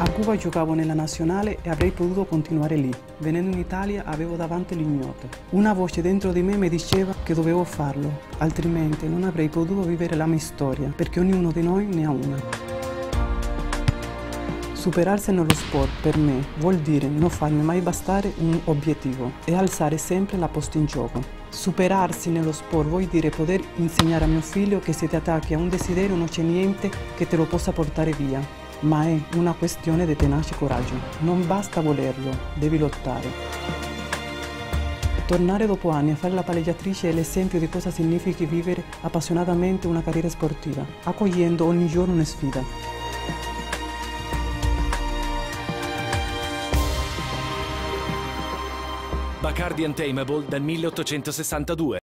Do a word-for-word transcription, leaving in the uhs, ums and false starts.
A Cuba giocavo nella nazionale e avrei potuto continuare lì. Venendo in Italia avevo davanti l'ignoto. Una voce dentro di me mi diceva che dovevo farlo, altrimenti non avrei potuto vivere la mia storia, perché ognuno di noi ne ha una. Superarsi nello sport per me vuol dire non farmi mai bastare un obiettivo e alzare sempre la posta in gioco. Superarsi nello sport vuol dire poter insegnare a mio figlio che se ti attacchi a un desiderio non c'è niente che te lo possa portare via, ma è una questione di tenace coraggio. Non basta volerlo, devi lottare. Tornare dopo anni a fare la palleggiatrice è l'esempio di cosa significa vivere appassionatamente una carriera sportiva, accogliendo ogni giorno una sfida. Bacardi Untamable dal milleottocentosessantadue.